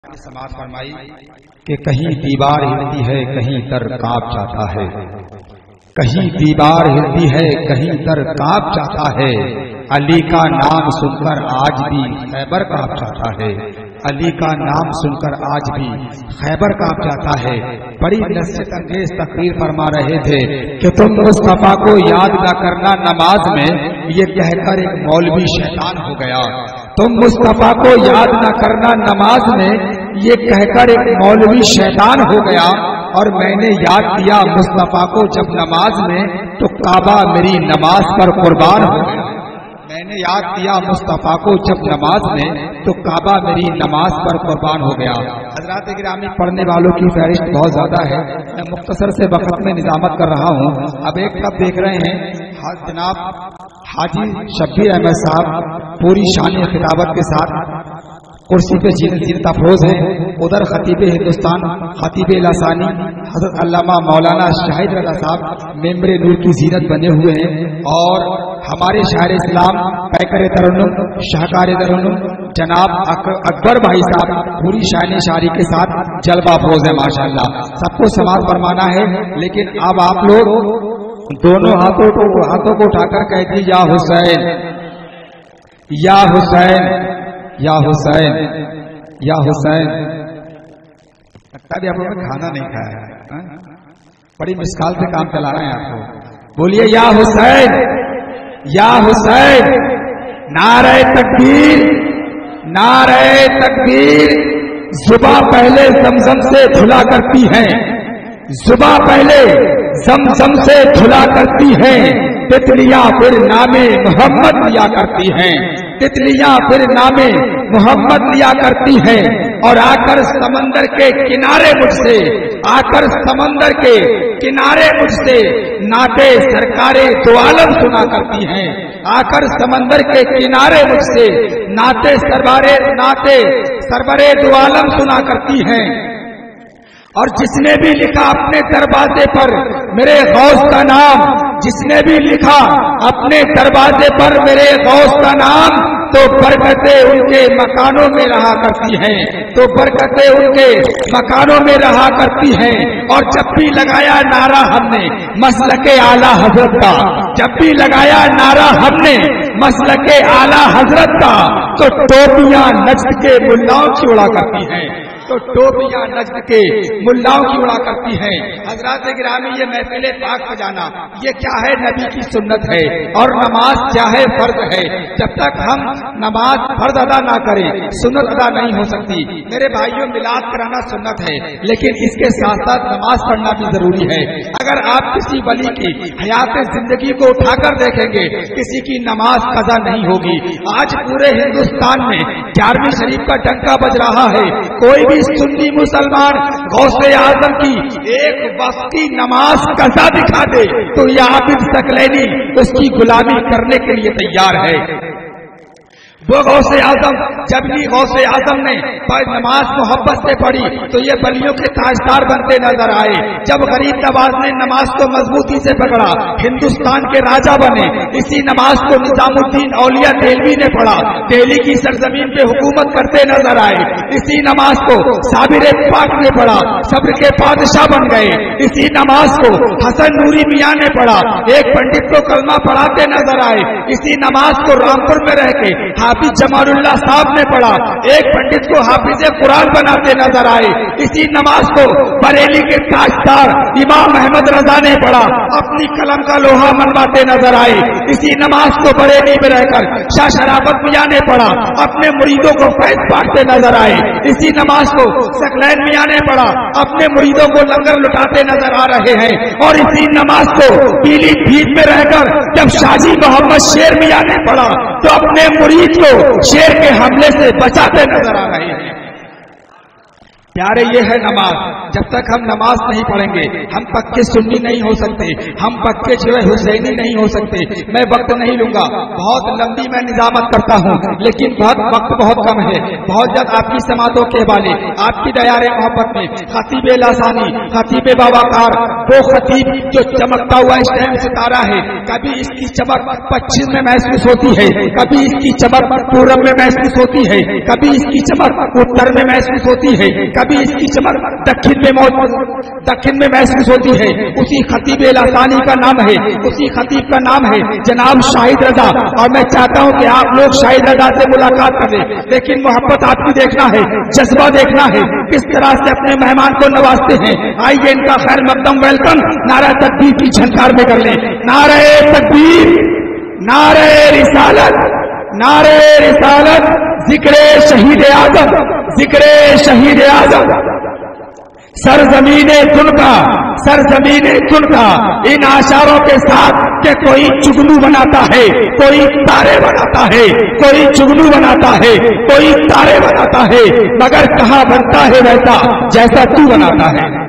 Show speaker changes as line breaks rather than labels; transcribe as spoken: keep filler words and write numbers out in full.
समाज फरमाई कि कहीं दीवार हिलती है कहीं दर कांप जाता है, कहीं दीवार हिलती है कहीं दर कांप जाता है। अली का नाम सुनकर आज भी खैबर कांप जाता है, अली का नाम सुनकर आज भी खैबर कांप जाता है। बड़ी नसीहत अंगेज तकरीर फरमा रहे थे कि तुम मुस्तफा को याद न करना नमाज में, ये कहकर एक मौलवी शैतान हो गया। तुम मुस्तफा को याद न करना नमाज में, ये कहकर एक मौलवी शैतान हो गया। और मैंने याद किया मुस्तफा को जब नमाज में, तो काबा मेरी नमाज पर कुर्बान हो गया। मैंने याद किया मुस्तफा को जब नमाज में, तो काबा मेरी नमाज पर कुर्बान हो गया। हजरात गिरामी, पढ़ने वालों की फहरिस्त बहुत ज्यादा है, मैं मुख्तसर से वक्त में निजामत कर रहा हूँ। अब एक तब देख रहे हैं जनाब हाजी शब्बीर अहमद साहब पूरी शान खिताबत के साथ कुर्सी पे जीनत अफरोज है। उधर खतीब हिंदुस्तान खतीब लासानी हजरत अल्लामा मौलाना शाहिद रजा साहब मेम्बरे नूर की जीनत बने हुए हैं। और हमारे शायर इस्लाम पैकर तरन्नुम शाहकार तरन्नुम जनाब अकबर भाई साहब पूरी शान शायरी के साथ जलवा अफरोज है माशाअल्लाह। सबको समाज फरमाना है, लेकिन अब आप लोग दोनों हाथों को हाथों को उठाकर कहती या हुसैन या हुसैन या हुसैन या हुसैन। लगता भी आप लोगों ने खाना नहीं खाया है, बड़ी मुश्किल से काम चला रहे हैं आपको। बोलिए या हुसैन या हुसैन। नारे तकबीर नारे तकबीर। जुबा पहले जमजम से धुला करती है, जुबा पहले जमजम से धुला करती है। तितलियां फिर नामे मोहम्मद लिया करती हैं, तितलियां फिर नामे मोहम्मद लिया करती हैं। और आकर समंदर के किनारे मुझसे, आकर समंदर के किनारे मुझसे नाते सरकारे दो आलम सुना करती हैं। आकर समंदर के किनारे मुझसे नाते सरबारे नाते सरबरे दो आलम सुना करती हैं। और जिसने भी लिखा अपने दरवाजे पर मेरे गौस का नाम, जिसने भी लिखा अपने दरवाजे पर मेरे गौस का नाम, तो बरकतें उनके मकानों में रहा करती हैं, तो बरकतें उनके मकानों में रहा करती हैं। और जब भी लगाया नारा हमने मसलके आला हजरत का, जब भी लगाया नारा हमने मसलके आला हजरत का, तो टोपियां नज्द के मुल्लाओं की उड़ा करती हैं, तो टोपियां नज्द के मुल्लाओं की उड़ा करती हैं। हजरात गिरामी, ये महफिल पाक बजाना ये क्या है? नबी की सुन्नत है। और नमाज क्या है? फर्ज है। जब तक हम नमाज फर्ज अदा ना करें, सुन्नत अदा नहीं हो सकती। मेरे भाइयों, मिलाद कराना सुन्नत है, लेकिन इसके साथ साथ नमाज पढ़ना भी जरूरी है। अगर आप किसी वली की हयात जिंदगी को उठाकर देखेंगे, किसी की नमाज कज़ा नहीं होगी। आज पूरे हिंदुस्तान में ग्यारहवीं शरीफ का डंका बज रहा है। कोई भी सुन्नी मुसलमान गौसे आजम की एक वक्त की नमाज कज़ा दिखा दे, तो ये आबिद सकलैनी उसकी गुलामी करने के लिए तैयार है। वो गौसे आजम, जब भी गौसे आजम ने नमाज मोहब्बत से पढ़ी, तो ये बलियों के ताजदार बनते नजर आए। जब गरीब नवाज ने नमाज को मजबूती से पकड़ा, हिंदुस्तान के राजा बने। इसी नमाज को निजामुद्दीन औलिया देहलवी ने पढ़ा, दिल्ली की सरजमीन पे हुकूमत करते नजर आए। इसी नमाज को साबिर पाक ने पढ़ा, सब्र के बादशाह बन गए। इसी नमाज को हसन नूरी मियां ने पढ़ा, एक पंडित को कलमा पढ़ाते नजर आए। इसी नमाज को रामपुर में रह के हाफिज जमालुल्लाह साहब ने पढ़ा, एक पंडित को हाफिज कुरान बनाते नजर आए। इसी नमाज को बरेली के ताजदार इमाम अहमद रजा ने पढ़ा, अपनी कलम का लोहा मनवाते नजर आए। इसी नमाज को बरेली में रहकर शाह शराफत मियां ने पढ़ा, अपने मुरीदों को फैज बांटते नजर आए। इसी नमाज को सकलैन मियां ने पढ़ा, अपने मुरीदों को लंगर लुटाते नजर आ रहे हैं। और इसी नमाज को पीलीभीत में रहकर जब शाजी मोहम्मद शेर मियां ने पढ़ा, तो अपने मुरीद को शेर के हमले से बचाते नजर आ रहे हैं। प्यारे ये है नमाज। जब तक हम नमाज नहीं पढ़ेंगे हम पक्के सुन्नी नहीं हो सकते, हम पक्के शिवे हुसैनी नहीं हो सकते। मैं वक्त नहीं लूंगा, बहुत लंबी मैं निजामत करता हूँ, लेकिन बहुत वक्त बहुत कम है। बहुत जल्द आपकी समातों के वाले आपकी दयारे मोहब्बत में खतीब लासानी, खतीब बाबाकार, वो खतीब जो चमकता हुआ इस टाइम सितारा है, कभी इसकी चमक पश्चिम में महसूस होती है, कभी इसकी चमक पूरब में महसूस होती है, कभी इसकी चमक उत्तर में महसूस होती है, कभी इसकी चमक दक्षिण में दक्षिण में महसूस होती है। उसी खतीब लासानी का नाम है, उसी खतीब का नाम है जनाब शाहिद रजा। और मैं चाहता हूं कि आप लोग शाहिद रजा से मुलाकात करें, लेकिन मोहब्बत आपकी देखना है, जज्बा देखना है, किस तरह से अपने मेहमान को नवाजते हैं। आइए इनका खैर मकदम वेलकम नारा तकबीर की झनकार में कर लें। नारे तकबीर, नारे रिसालत, नारे रिसालत, जिक्रे शहीद आजम, जिक्रे शहीद आजम। सरजमीने तुनका, सरजमीने तुनका, इन आशारों के साथ कि कोई जुगनू बनाता है, कोई तारे बनाता है, कोई जुगनू बनाता है, कोई तारे बनाता है, मगर कहाँ बनता है वैसा जैसा तू बनाता है।